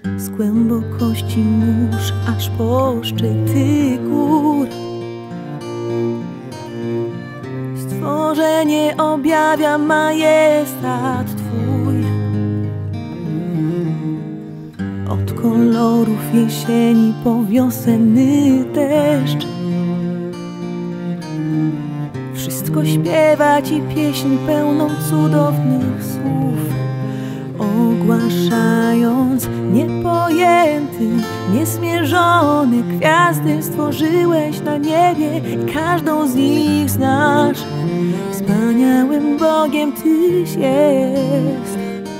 z głębokości mórz aż po szczyty gór. Stworzenie objawia majestat Twój. Od kolorów jesieni po wiosenny deszcz wszystko śpiewa Ci pieśń pełną cudownych słów, ogłaszając niepojęty, niezmierzony. Gwiazdy stworzyłeś na niebie i każdą z nich znasz. Wspaniałym Bogiem Tyś jest.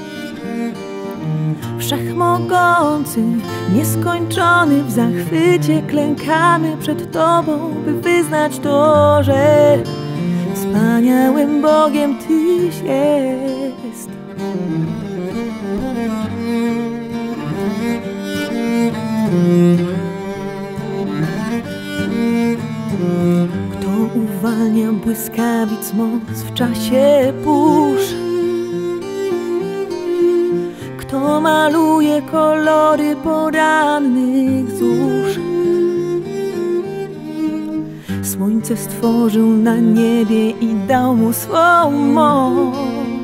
Wszechmogący, nieskończony, w zachwycie klękamy przed Tobą, by wyznać to, że wspaniałym Bogiem Tyś jest. Kto uwalnia błyskawic moc w czasie burz? Kto maluje kolory porannych zórz? Słońce stworzył na niebie i dał mu swą moc.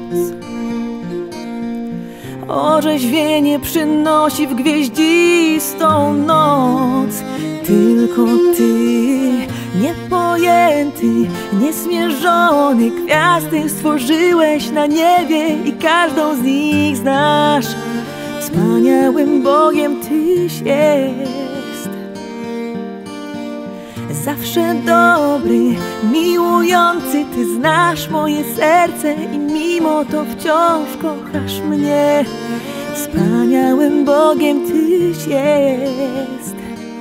Orzeźwienie przynosi w gwieździstą noc. Tylko Ty, niepojęty, niezmierzony. Gwiazdy stworzyłeś na niebie i każdą z nich znasz. Wspaniałym Bogiem Tyś jest. Zawsze dobry, miłujący, Ty znasz moje serce i mimo to wciąż kochasz mnie. Wspaniałym Bogiem Tyś jest.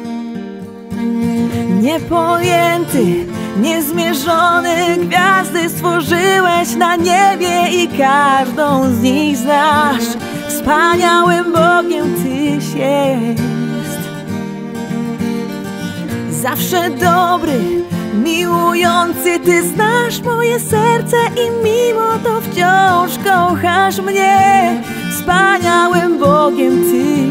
Niepojęty, niezmierzony. Gwiazdy stworzyłeś na niebie i każdą z nich znasz. Wspaniałym Bogiem Tyś jest. Zawsze dobry, miłujący, Ty znasz moje serce i mimo to wciąż kochasz mnie. Wspaniałym Bogiem Ty